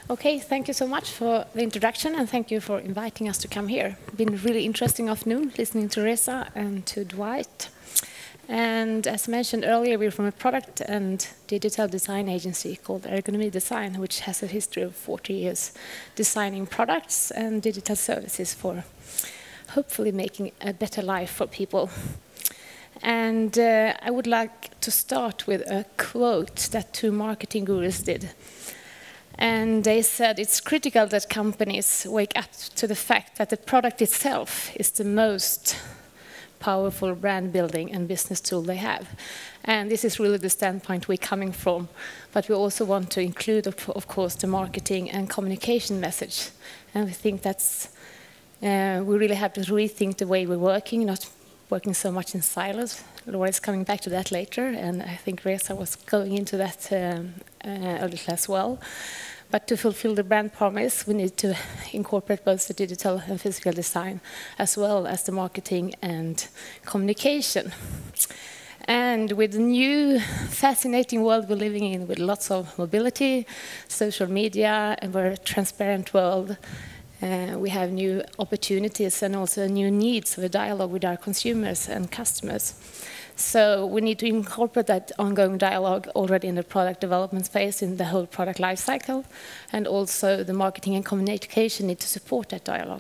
Okay, thank you so much for the introduction, and thank you for inviting us to come here. It's been a really interesting afternoon listening to Reza and to Dwight. And as mentioned earlier, we're from a product and digital design agency called Ergonomi Design, which has a history of 40 years designing products and digital services for hopefully making a better life for people. And I would like to start with a quote that two marketing gurus did. And they said it's critical that companies wake up to the fact that the product itself is the most powerful brand building and business tool they have. And this is really the standpoint we're coming from. But we also want to include, of course, the marketing and communication message. And we think that's, we really have to rethink the way we're working, not working so much in silos. Laura is coming back to that later, and I think Reza was going into that a little as well. But to fulfill the brand promise, we need to incorporate both the digital and physical design, as well as the marketing and communication. And with the new fascinating world we're living in, with lots of mobility, social media, and we're a transparent world, we have new opportunities and also new needs for a dialogue with our consumers and customers. So we need to incorporate that ongoing dialogue already in the product development phase, in the whole product life cycle, and also the marketing and communication need to support that dialogue.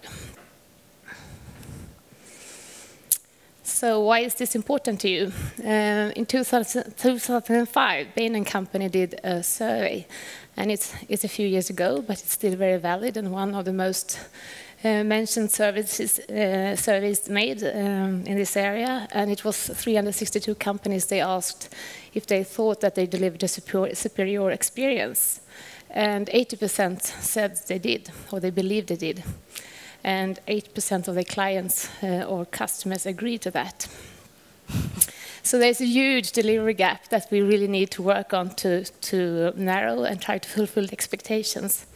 So why is this important to you? In 2005, Bain & Company did a survey, and it's a few years ago, but it's still very valid, and one of the most mentioned surveys made in this area, and it was 362 companies they asked if they thought that they delivered a superior experience. And 80% said they did, or they believed they did. And 8% of their clients or customers agreed to that. So there's a huge delivery gap that we really need to work on to narrow and try to fulfill the expectations.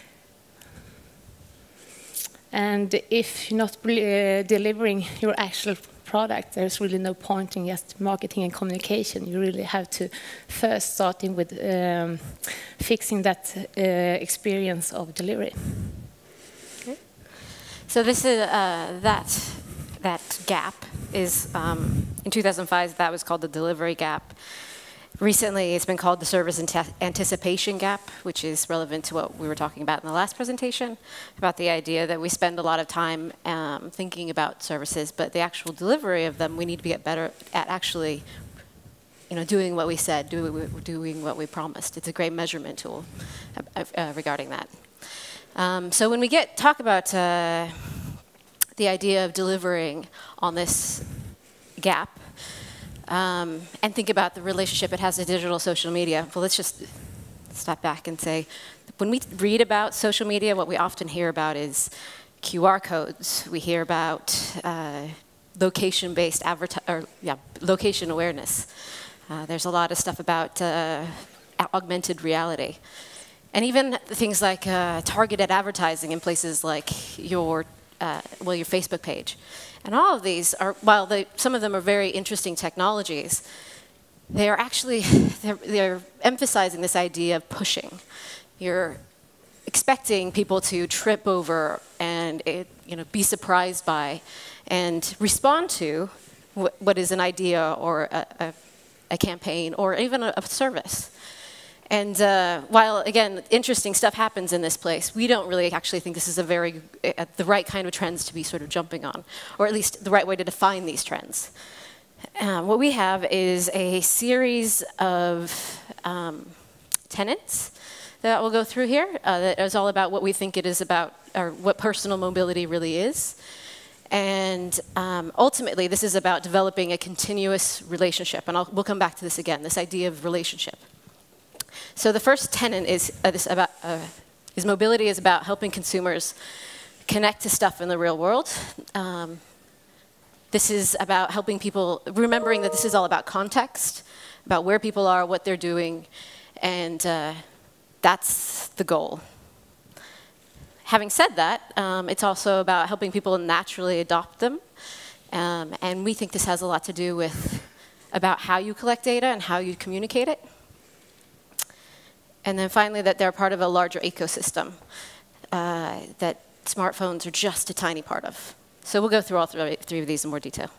And if you're not delivering your actual product, there's really no point in just marketing and communication. You really have to first starting with fixing that experience of delivery. Okay. So this is that gap is in 2005 that was called the delivery gap. Recently, it's been called the service anticipation gap, which is relevant to what we were talking about in the last presentation, about the idea that we spend a lot of time thinking about services, but the actual delivery of them, we need to get better at actually doing what we said, doing what we promised. It's a great measurement tool regarding that. So when we talk about the idea of delivering on this gap, and think about the relationship it has to digital social media. Well, let's just step back and say, when we read about social media, what we often hear about is QR codes. We hear about location-based location awareness. There's a lot of stuff about augmented reality. And even things like targeted advertising in places like your Facebook page. And all of these are, while some of them are very interesting technologies, they are actually, they're emphasizing this idea of pushing. You're expecting people to trip over and be surprised by and respond to what is an idea or a campaign or even a service. And while, again, interesting stuff happens in this place, we don't really actually think this is the right kind of trends to be sort of jumping on, or at least the right way to define these trends. What we have is a series of tenets that we'll go through here that is all about what we think it is about, or what personal mobility really is. And ultimately, this is about developing a continuous relationship. And we'll come back to this again, this idea of relationship. So the first tenet is mobility is about helping consumers connect to stuff in the real world. This is about helping people, remembering that this is all about context, about where people are, what they're doing, and that's the goal. Having said that, it's also about helping people naturally adopt them, and we think this has a lot to do with about how you collect data and how you communicate it. And then finally, that they're part of a larger ecosystem that smartphones are just a tiny part of. So we'll go through all three of these in more detail.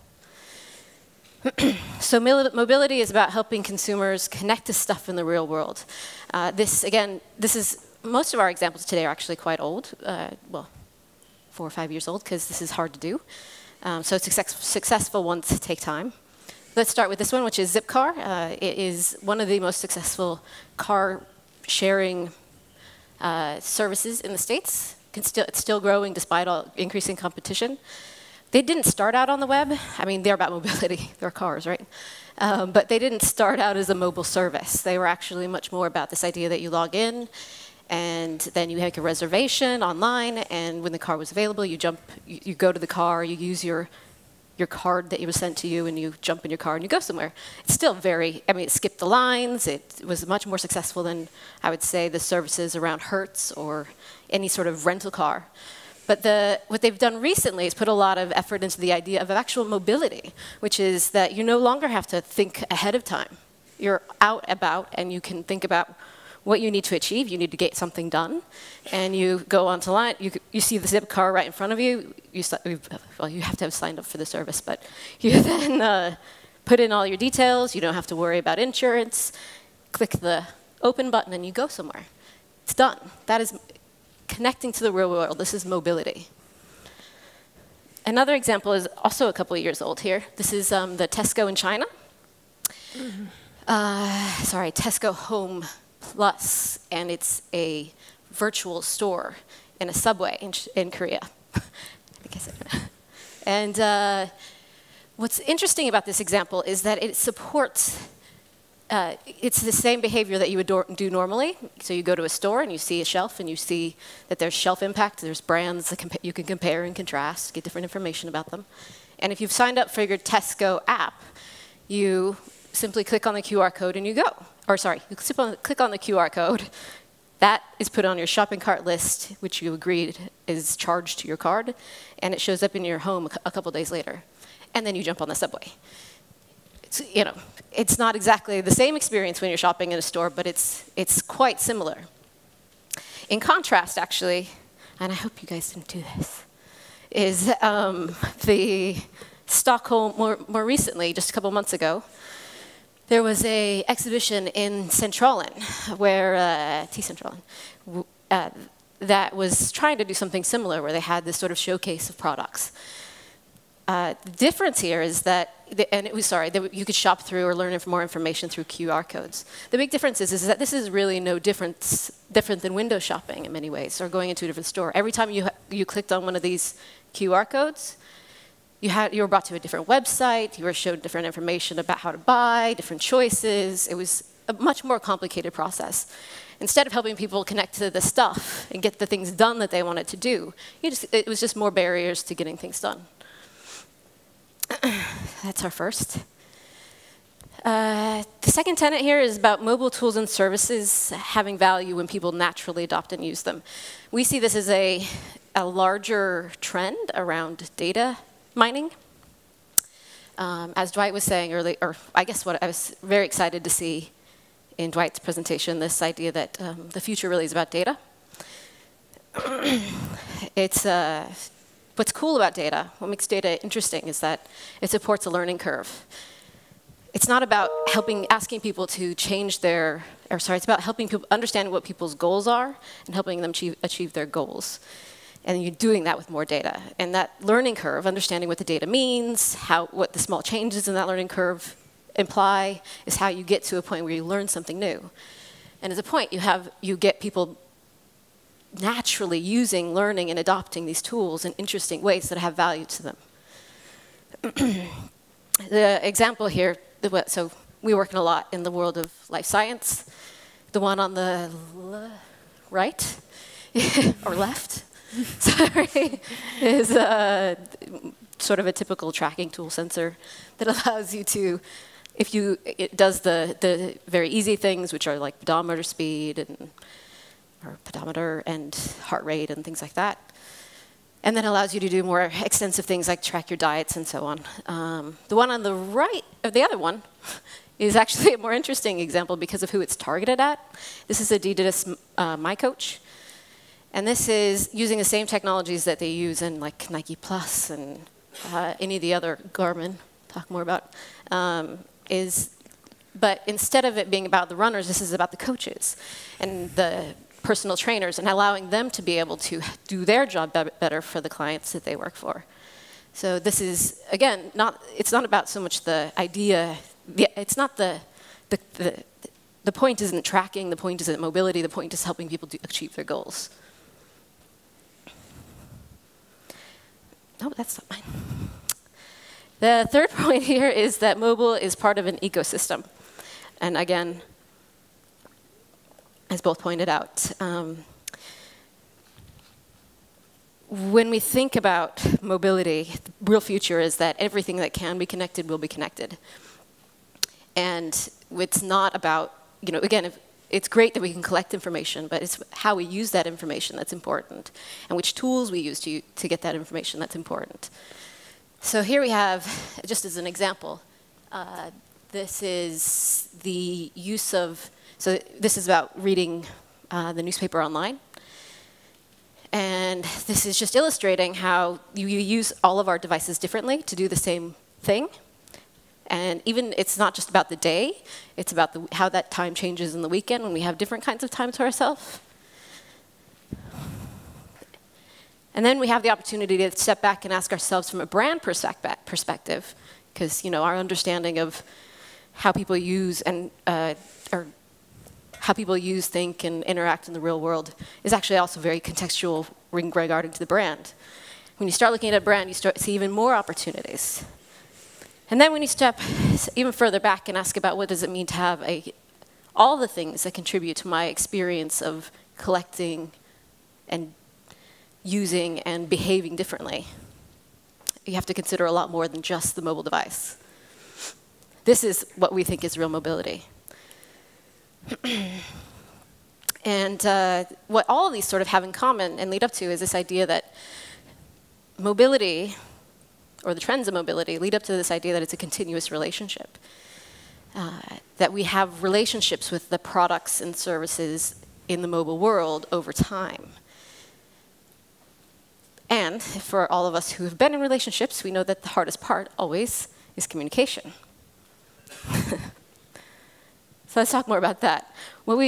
So mobility is about helping consumers connect to stuff in the real world. Most of our examples today are actually quite old, well, 4 or 5 years old, because this is hard to do. So successful ones take time. Let's start with this one, which is Zipcar. It is one of the most successful car sharing services in the States. It's still growing despite all increasing competition. They didn't start out on the web. I mean, they're about mobility. They're cars, right? But they didn't start out as a mobile service. They were actually much more about this idea that you log in, and then you make a reservation online, and when the car was available, you go to the car, you use your card that was sent to you, and you jump in your car and you go somewhere. It's still it skipped the lines. It was much more successful than, I would say, the services around Hertz or any sort of rental car. But what they've done recently is put a lot of effort into the idea of actual mobility, which is that you no longer have to think ahead of time. You're out about, and you can think about what you need to achieve. You need to get something done, and you go onto line. You see the Zipcar right in front of you. Well, you have to have signed up for the service, but you then put in all your details. You don't have to worry about insurance. Click the open button, and you go somewhere. It's done. That is connecting to the real world. This is mobility. Another example is also a couple of years old here. This is the Tesco in China. Tesco Home Plus, and it's a virtual store in a subway in Korea. And what's interesting about this example is that it supports it's the same behavior that you would do normally. So you go to a store and you see a shelf and you see that there's shelf impact, there's brands that you can compare and contrast, get different information about them. And if you've signed up for your Tesco app, you simply click on the QR code and you go. Or sorry, you click on the QR code. That is put on your shopping cart list, which you agreed is charged to your card, and it shows up in your home a couple days later. And then you jump on the subway. It's not exactly the same experience when you're shopping in a store, but it's quite similar. In contrast, actually, and I hope you guys didn't do this, is the Stockholm, more recently, just a couple months ago, there was an exhibition in Centralen, that was trying to do something similar, where they had this sort of showcase of products. The difference here is that, you could shop through or learn more information through QR codes. The big difference is that this is really no different than window shopping in many ways, or going into a different store. Every time you clicked on one of these QR codes, you were brought to a different website, you were showed different information about how to buy, different choices. It was a much more complicated process. Instead of helping people connect to the stuff and get the things done that they wanted to do, it was just more barriers to getting things done. That's our first. The second tenet here is about mobile tools and services having value when people naturally adopt and use them. We see this as a larger trend around data mining. As Dwight was saying earlier, or I guess what I was very excited to see in Dwight's presentation, this idea that the future really is about data. What's cool about data, what makes data interesting, is that it supports a learning curve. It's not about asking people to change it's about helping people understand what people's goals are and helping them achieve their goals. And you're doing that with more data. And that learning curve, understanding what the data means, what the small changes in that learning curve imply, is how you get to a point where you learn something new. And as a point, you get people naturally using, learning, and adopting these tools in interesting ways that have value to them. The example here, so we work a lot in the world of life science. The one on the right, or left, sorry, is sort of a typical tracking tool sensor that allows you to, it does the very easy things, which are like pedometer speed or pedometer and heart rate and things like that. And then allows you to do more extensive things like track your diets and so on. The one on the right, or the other one, is actually a more interesting example because of who it's targeted at. This is Adidas My Coach. And this is using the same technologies that they use in like Nike Plus and any of the other Garmin, talk more about, but instead of it being about the runners, this is about the coaches and the personal trainers and allowing them to be able to do their job better for the clients that they work for. So this is, again, it's not about so much the idea, it's not the point isn't tracking, the point isn't mobility, the point is helping people achieve their goals. No, that's not mine. The third point here is that mobile is part of an ecosystem. And again, as both pointed out, when we think about mobility, the real future is that everything that can be connected will be connected. And it's not about, again, it's great that we can collect information, but it's how we use that information that's important, and which tools we use to get that information that's important. So here we have, just as an example, this is the use of, so this is about reading the newspaper online. And this is just illustrating how you use all of our devices differently to do the same thing. And even it's not just about the day, it's about how that time changes in the weekend when we have different kinds of time to ourselves. And then we have the opportunity to step back and ask ourselves from a brand perspective, because our understanding of how people use and or how people use, think, and interact in the real world is actually also very contextual regarding to the brand. When you start looking at a brand, you start to see even more opportunities. And then when you step even further back and ask about what does it mean to have all the things that contribute to my experience of collecting and using and behaving differently, you have to consider a lot more than just the mobile device. This is what we think is real mobility. And what all of these sort of have in common and lead up to is this idea that mobility, or the trends of mobility, lead up to this idea that it's a continuous relationship. That we have relationships with the products and services in the mobile world over time. And for all of us who have been in relationships, we know that the hardest part always is communication. So let's talk more about that. What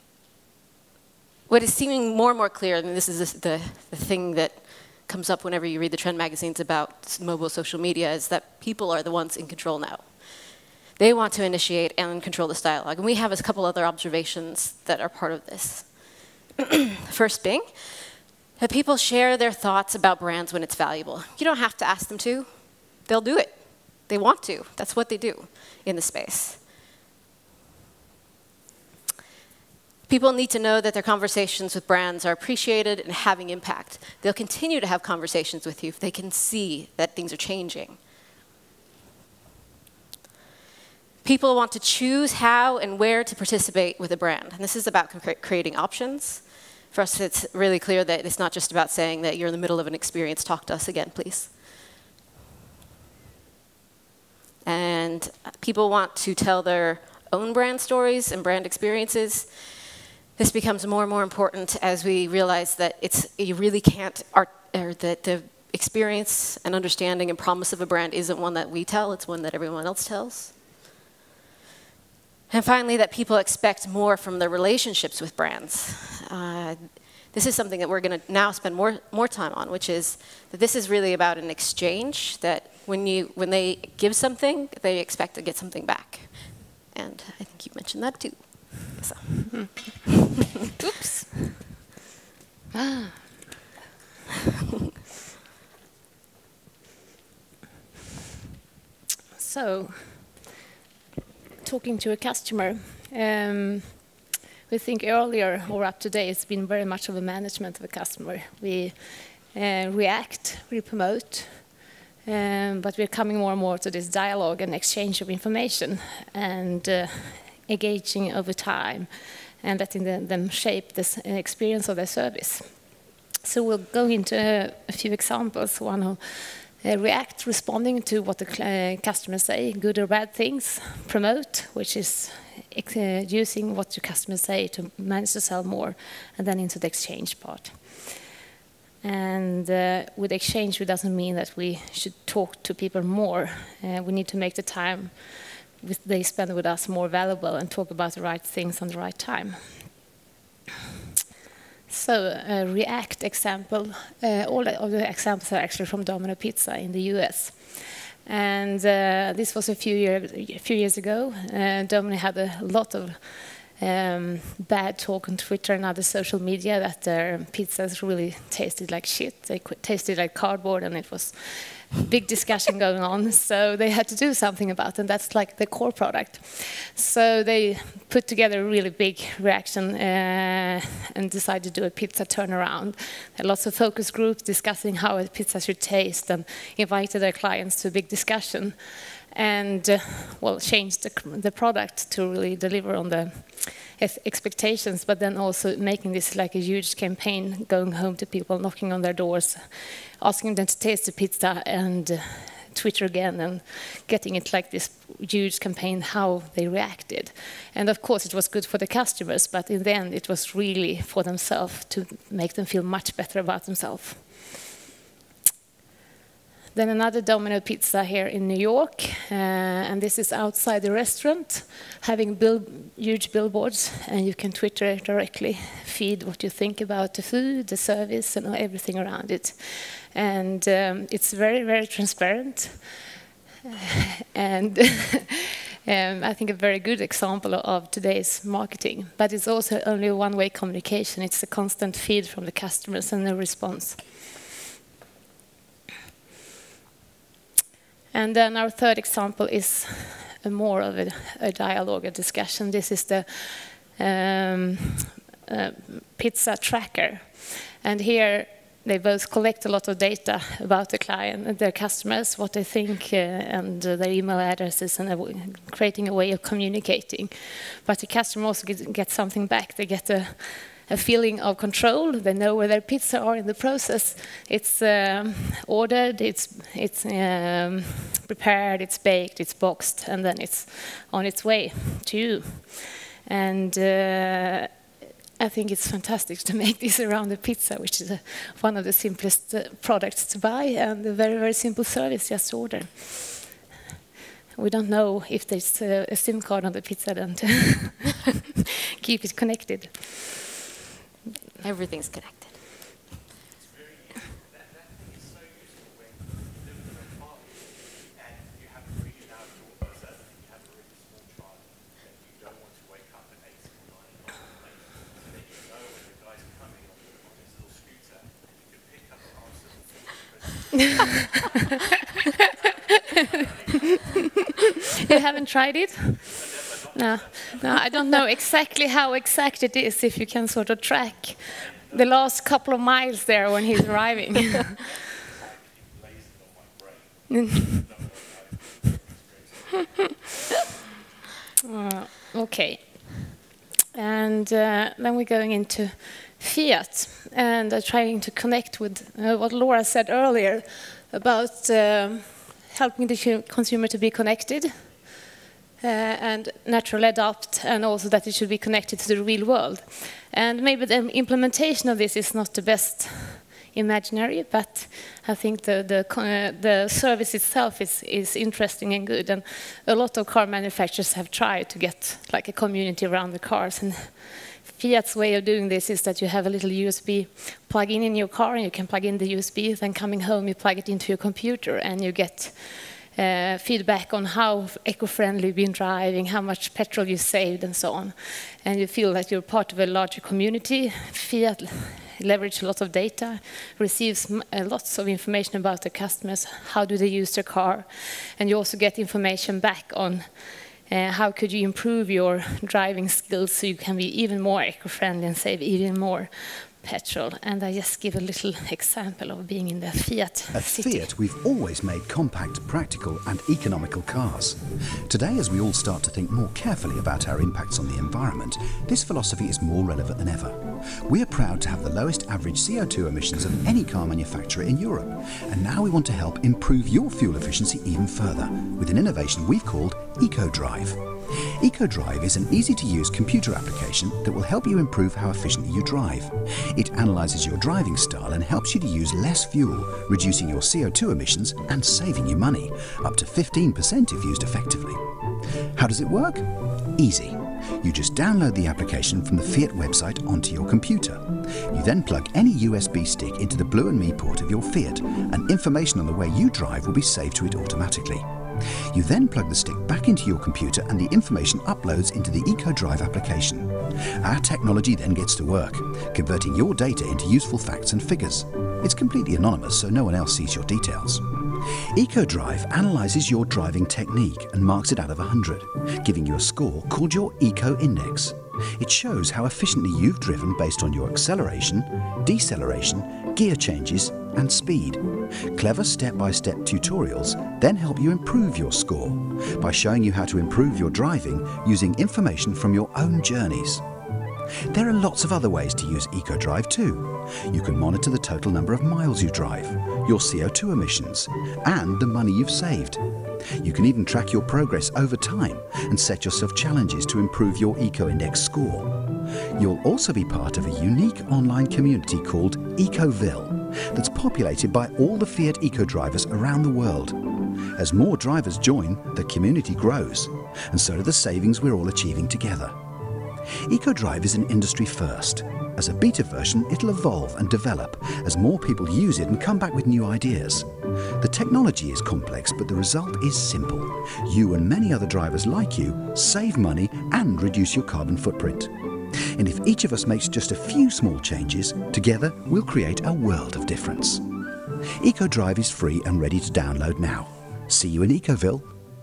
is seeming more and more clear, and this is the thing that comes up whenever you read the trend magazines about mobile social media, is that people are the ones in control now. They want to initiate and control this dialogue. And we have a couple other observations that are part of this. First being that people share their thoughts about brands when it's valuable. You don't have to ask them to. They'll do it. They want to. That's what they do in the space. People need to know that their conversations with brands are appreciated and having impact. They'll continue to have conversations with you if they can see that things are changing. People want to choose how and where to participate with a brand. And this is about creating options. For us, it's really clear that it's not just about saying that you're in the middle of an experience, talk to us again, please. And people want to tell their own brand stories and brand experiences. This becomes more and more important as we realize that you really can't, or that the experience and understanding and promise of a brand isn't one that we tell, it's one that everyone else tells. And finally, that people expect more from their relationships with brands. This is something that we're going to now spend more time on, which is that this is really about an exchange, that when they give something, they expect to get something back. And I think you mentioned that too. So. Oops. So, talking to a customer, we think earlier or up to date it's been very much of a management of a customer. We react, we promote, but we're coming more and more to this dialogue and exchange of information and engaging over time and letting them shape this experience of their service. So we'll go into a few examples. One of react, responding to what the customers say, good or bad things. Promote, which is using what your customers say to manage to sell more, and then into the exchange part. And with exchange, it doesn't mean that we should talk to people more. We need to make the time they spend with us more valuable and talk about the right things on the right time. So, a React example, all of the examples are actually from Domino Pizza in the US. And this was a few years ago. Domino had a lot of bad talk on Twitter and other social media that their pizzas really tasted like shit. They tasted like cardboard, and it was big discussion going on. So they had to do something about it, and that's like the core product. So they put together a really big reaction and decided to do a pizza turnaround. There had lots of focus groups discussing how a pizza should taste, and invited their clients to a big discussion. And well, changed the product to really deliver on the expectations, but then also making this like a huge campaign, going home to people, knocking on their doors, asking them to taste the pizza, and Twitter again, and getting it like this huge campaign, how they reacted. And of course it was good for the customers, but in the end it was really for themselves, to make them feel much better about themselves. Then another Domino Pizza here in New York, and this is outside the restaurant, having huge billboards, and you can Twitter directly, feed what you think about the food, the service, and everything around it. And it's very, very transparent, and I think a very good example of today's marketing. But it's also only a one-way communication. It's a constant feed from the customers and the response. And then our third example is more of a dialogue, a discussion. This is the pizza tracker. And here they both collect a lot of data about the client, their customers, what they think, and their email addresses, and creating a way of communicating. But the customer also gets something back. They get a feeling of control. They know where their pizza are in the process. It's ordered, it's prepared, it's baked, it's boxed, and then it's on its way to you. And I think it's fantastic to make this around the pizza, which is one of the simplest products to buy, and a very, very simple service, just order. We don't know if there's a SIM card on the pizza then to keep it connected. Everything's connected. It's very useful. That thing is so useful when you live in a party and you have a really loud doorbell, and you have a really small child that you don't want to wake up at 8 or 9 o'clock late. So then you know when the guy's coming on his little scooter, and you can pick up and answer the phone. You haven't tried it? No, I don't know exactly how exact it is, if you can sort of track the last couple of miles there when he's arriving. Okay. And then we're going into Fiat, and trying to connect with what Laura said earlier about helping the consumer to be connected. And naturally adapt, and also that it should be connected to the real world. And maybe the implementation of this is not the best imaginary, but I think the service itself is interesting and good. And a lot of car manufacturers have tried to get like a community around the cars. And Fiat's way of doing this is that you have a little USB plug-in in your car, and you can plug in the USB, then coming home you plug it into your computer, and you get feedback on how eco-friendly you've been driving, how much petrol you saved, and so on. And you feel that you're part of a larger community. Fiat leverages a lot of data, receives lots of information about the customers, how do they use their car, and you also get information back on how could you improve your driving skills so you can be even more eco-friendly and save even more petrol. And I just give a little example of being in the Fiat At city. Fiat, we've always made compact, practical and economical cars. Today, as we all start to think more carefully about our impacts on the environment, this philosophy is more relevant than ever. We are proud to have the lowest average CO2 emissions of any car manufacturer in Europe. And now we want to help improve your fuel efficiency even further with an innovation we've called EcoDrive. EcoDrive is an easy-to-use computer application that will help you improve how efficiently you drive. It analyses your driving style and helps you to use less fuel, reducing your CO2 emissions and saving you money, up to 15% if used effectively. How does it work? Easy. You just download the application from the Fiat website onto your computer. You then plug any USB stick into the Blue and Me port of your Fiat, and information on the way you drive will be saved to it automatically. You then plug the stick back into your computer and the information uploads into the EcoDrive application. Our technology then gets to work, converting your data into useful facts and figures. It's completely anonymous, so no one else sees your details. EcoDrive analyses your driving technique and marks it out of 100, giving you a score called your Eco Index. It shows how efficiently you've driven based on your acceleration, deceleration, gear changes and speed. Clever step-by-step tutorials then help you improve your score by showing you how to improve your driving using information from your own journeys. There are lots of other ways to use EcoDrive too. You can monitor the total number of miles you drive, your CO2 emissions, and the money you've saved. You can even track your progress over time and set yourself challenges to improve your Eco Index score. You'll also be part of a unique online community called Ecoville that's populated by all the Fiat Eco drivers around the world. As more drivers join, the community grows, and so do the savings we're all achieving together. EcoDrive is an industry first. As a beta version, it'll evolve and develop as more people use it and come back with new ideas. The technology is complex, but the result is simple. You and many other drivers like you save money and reduce your carbon footprint. And if each of us makes just a few small changes, together we'll create a world of difference. EcoDrive is free and ready to download now. See you in Ecoville.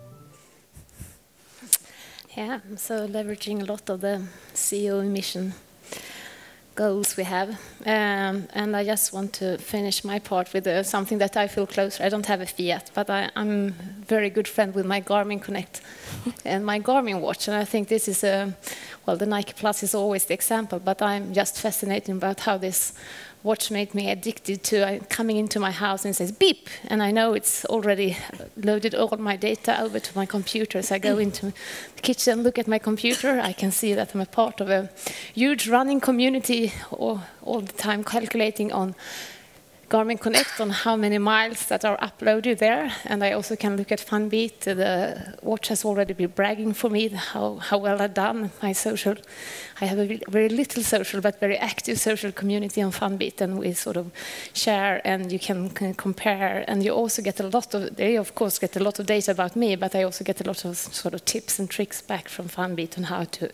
Yeah, so leveraging a lot of the CO emission goals we have. And I just want to finish my part with something that I feel closer. I don't have a Fiat, but I'm very good friend with my Garmin Connect and my Garmin watch. And I think this is well, the Nike Plus is always the example, but I'm just fascinated about how this watch made me addicted to coming into my house and it says beep, and I know it's already loaded all my data over to my computer. So I go into the kitchen, look at my computer, I can see that I'm a part of a huge running community all the time calculating on Garmin Connect on how many miles that are uploaded there, and I also can look at Funbeat. The watch has already been bragging for me how well I've done my social. I have a very little social but very active social community on Funbeat, and we sort of share and you can compare, and you also get a lot of, they of course get a lot of data about me, but I also get a lot of sort of tips and tricks back from Funbeat on how to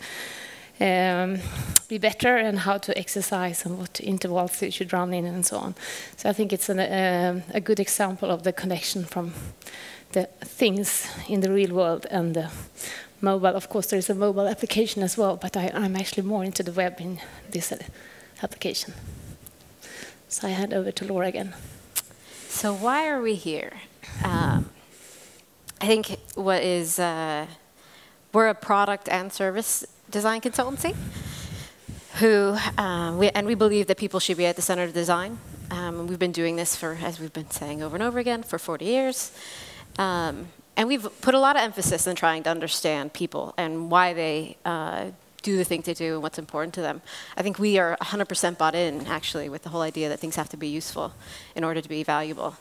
be better and how to exercise and what intervals you should run in and so on. So I think it's a good example of the connection from the things in the real world and the mobile. Of course, there is a mobile application as well, but I'm actually more into the web in this application. So I hand over to Laura again. So why are we here? I think what is, we're a product and service design consultancy who, we believe that people should be at the center of design. We've been doing this for, as we've been saying over and over again, for 40 years. And we've put a lot of emphasis in trying to understand people and why they do the things they do and what's important to them. I think we are 100% bought in, actually, with the whole idea that things have to be useful in order to be valuable.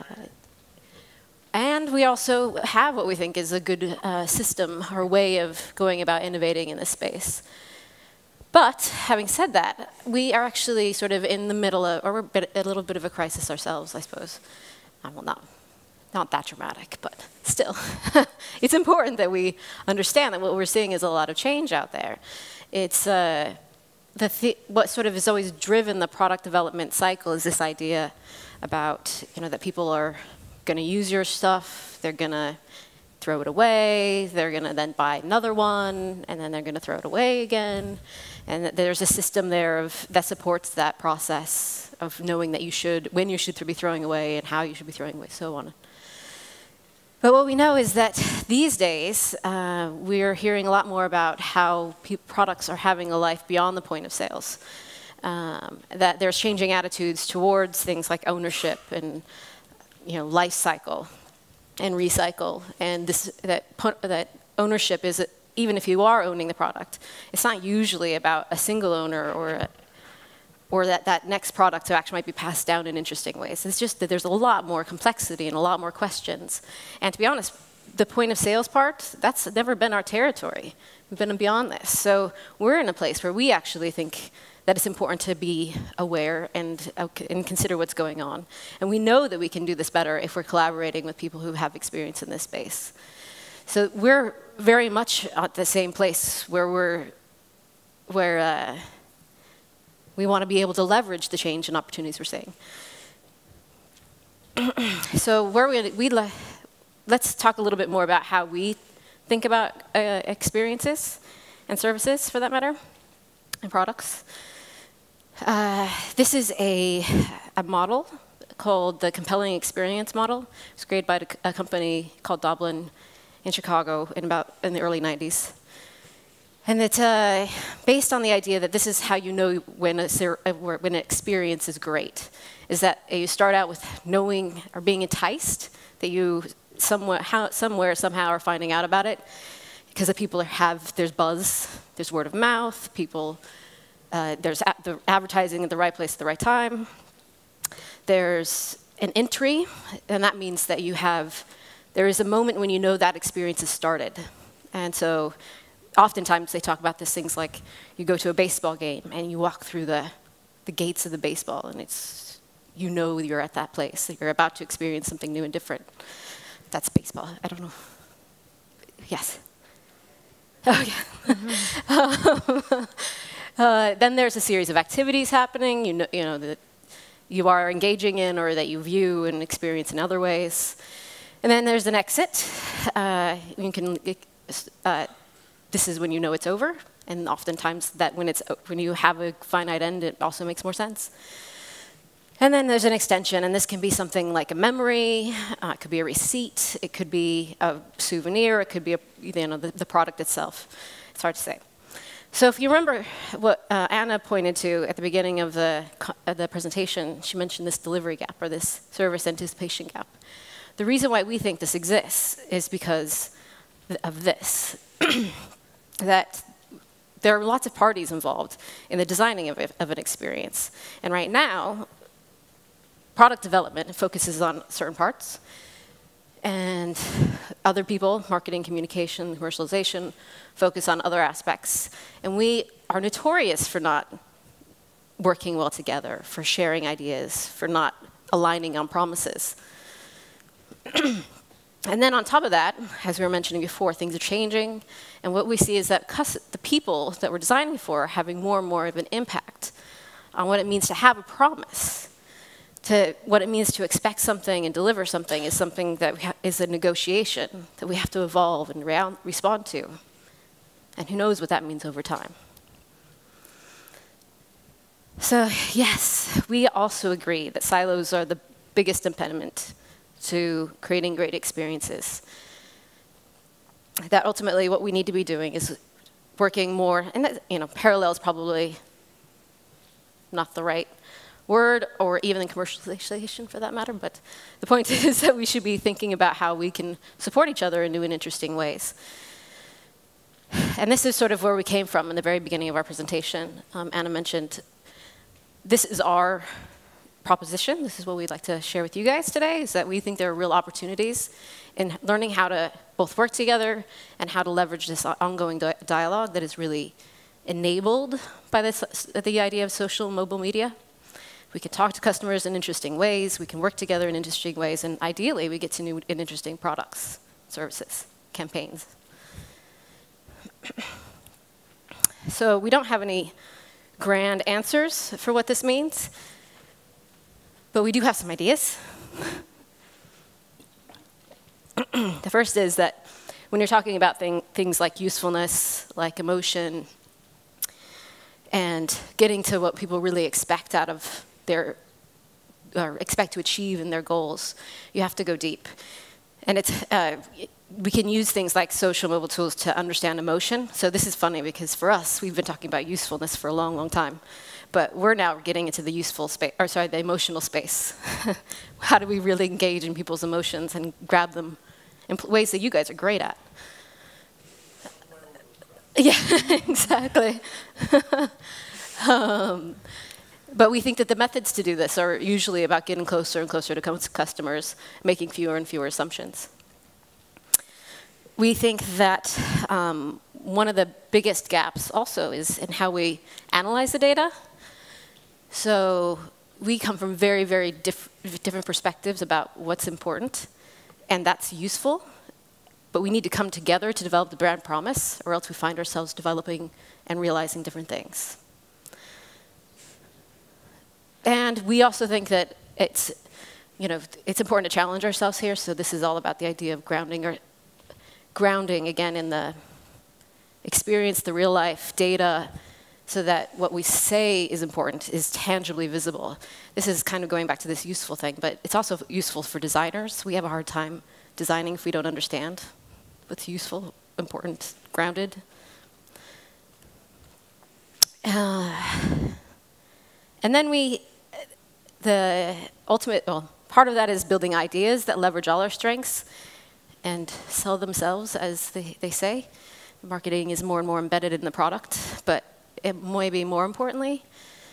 And we also have what we think is a good system or way of going about innovating in this space. But having said that, we are actually sort of in the middle of, or we're a little bit of a crisis ourselves, I suppose. Well, not that dramatic, but still. It's important that we understand that what we're seeing is a lot of change out there. It's what sort of has always driven the product development cycle is this idea about, that people are going to use your stuff, they're going to throw it away. They're going to then buy another one, and then they're going to throw it away again. And there's a system there that supports that process of knowing that when you should be throwing away and how you should be throwing away, so on. But what we know is that these days, we're hearing a lot more about how products are having a life beyond the point of sales. That there's changing attitudes towards things like ownership and life cycle and recycle. And that ownership is, even if you are owning the product, it's not usually about a single owner or that next product actually might be passed down in interesting ways. It's just that there's a lot more complexity and a lot more questions. And to be honest, the point of sales part, that's never been our territory. We've been beyond this. So we're in a place where we actually think that it's important to be aware and consider what's going on. And we know that we can do this better if we're collaborating with people who have experience in this space. So we're very much at the same place where we want to be able to leverage the change and opportunities we're seeing. So let's talk a little bit more about how we think about experiences and services, for that matter, and products. This is a model called the Compelling Experience Model. It was created by a company called Dublin in Chicago in the early 90s. And it's based on the idea that this is how you know when an experience is great. Is that you start out with knowing or being enticed, that you somehow are finding out about it, because the people there's buzz, there's word of mouth, there's the advertising at the right place at the right time. There's an entry, and that means that there is a moment when you know that experience has started. And so oftentimes they talk about these things like you go to a baseball game and you walk through the gates of the baseball, and you're at that place, that you're about to experience something new and different. That's baseball. I don't know. Yes. Oh, yeah. Mm-hmm. Then there's a series of activities happening, that you are engaging in or that you view and experience in other ways. And then there's an exit. This is when you know it's over, and oftentimes that when you have a finite end, it also makes more sense. And then there's an extension, and this can be something like a memory, it could be a receipt, it could be a souvenir, it could be the product itself. It's hard to say. So if you remember what Anna pointed to at the beginning of the presentation, she mentioned this delivery gap or this service anticipation gap. The reason why we think this exists is because of this, that there are lots of parties involved in the designing of an experience. And right now, product development focuses on certain parts, and other people, marketing, communication, commercialization, focus on other aspects. And we are notorious for not working well together, for sharing ideas, for not aligning on promises. And then on top of that, as we were mentioning before, things are changing. And what we see is that the people that we're designing for are having more and more of an impact on what it means to have a promise. To what it means to expect something and deliver something is something that is a negotiation that we have to evolve and respond to. And who knows what that means over time. So yes, we also agree that silos are the biggest impediment to creating great experiences. That ultimately what we need to be doing is working more, and that, parallel is probably not the right word, or even in commercialization for that matter, but the point is that we should be thinking about how we can support each other in new and interesting ways. And this is sort of where we came from in the very beginning of our presentation. Anna mentioned this is our proposition. This is what we'd like to share with you guys today, is that we think there are real opportunities in learning how to both work together and how to leverage this ongoing dialogue that is really enabled by the idea of social mobile media. We can talk to customers in interesting ways, we can work together in interesting ways, and ideally we get to new and interesting products, services, campaigns. So we don't have any grand answers for what this means, but we do have some ideas. The first is that when you're talking about things like usefulness, like emotion, and getting to what people really expect out of their, or expect to achieve in their goals, you have to go deep. And it's, we can use things like social mobile tools to understand emotion. So this is funny because for us, we've been talking about usefulness for a long, long time. But we're now getting into the useful space, or sorry, the emotional space. How do we really engage in people's emotions and grab them in ways that you guys are great at? Yeah, exactly. But we think that the methods to do this are usually about getting closer and closer to customers, making fewer and fewer assumptions. We think that one of the biggest gaps also is in how we analyze the data. So we come from very, very different perspectives about what's important, and that's useful. But we need to come together to develop the brand promise, or else we find ourselves developing and realizing different things. And we also think that it's important to challenge ourselves here. So this is all about the idea of grounding again in the experience, the real life data, so that what we say is important is tangibly visible. This is kind of going back to this useful thing, but it's also useful for designers. We have a hard time designing if we don't understand what's useful, important, grounded. And then the ultimate, part of that is building ideas that leverage all our strengths and sell themselves, as they say. Marketing is more and more embedded in the product, but maybe more importantly,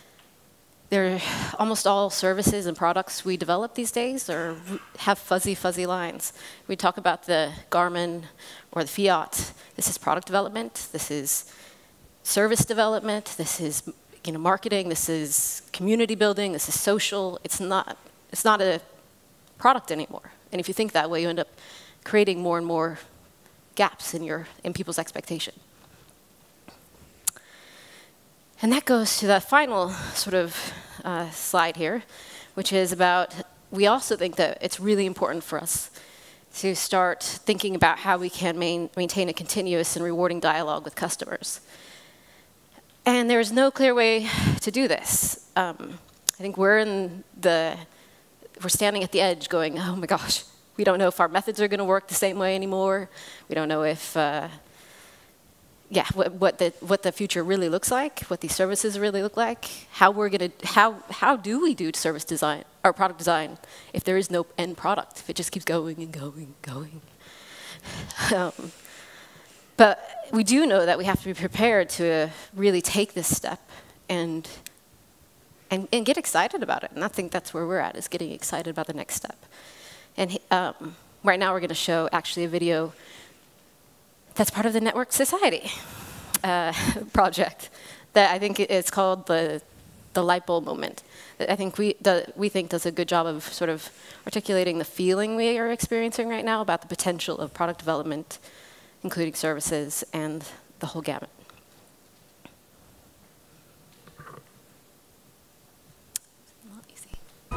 almost all services and products we develop these days have fuzzy, fuzzy lines. We talk about the Garmin or the Fiat. This is product development. This is service development. This is marketing. This is community building. This is social. It's not a product anymore. And if you think that way, you end up creating more and more gaps in people's expectation. And that goes to the final sort of slide here, which is about, we also think that it's really important for us to start thinking about how we can maintain a continuous and rewarding dialogue with customers. And there's no clear way to do this. I think we're standing at the edge going, oh my gosh, we don't know if our methods are going to work the same way anymore. We don't know if what the future really looks like, what these services really look like, how do we do service design or product design if there is no end product, if it just keeps going and going and going. But we do know that we have to be prepared to really take this step and get excited about it. And I think that's where we're at, is getting excited about the next step. And right now we're going to show actually a video that's part of the Network Society project that I think it's called the light bulb moment. I think we think does a good job of sort of articulating the feeling we are experiencing right now about the potential of product development, including services and the whole gamut. Not easy.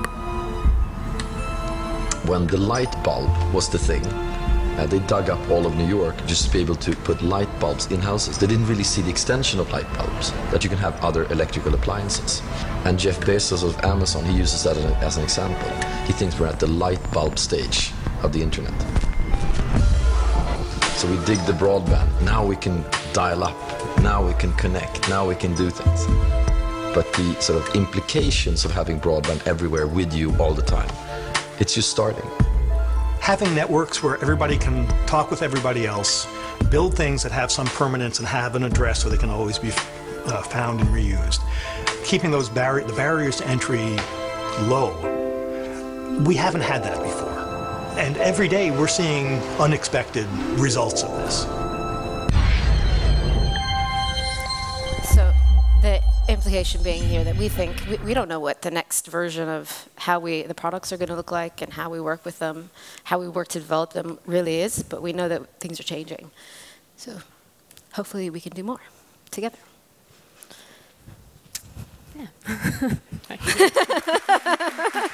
When the light bulb was the thing, they dug up all of New York just to be able to put light bulbs in houses. They didn't really see the extension of light bulbs, that you can have other electrical appliances. And Jeff Bezos of Amazon, he uses that as an example. He thinks we're at the light bulb stage of the internet. So we dig the broadband. Now we can dial up. Now we can connect. Now we can do things. But the sort of implications of having broadband everywhere with you all the time, it's just starting. Having networks where everybody can talk with everybody else, build things that have some permanence and have an address so they can always be found and reused. Keeping those the barriers to entry low. We haven't had that before. And every day we're seeing unexpected results of this. So the implication being here that we think we don't know what the next version of how the products are going to look like and how we work with them, how we work to develop them really is, but we know that things are changing. So hopefully we can do more together. Yeah.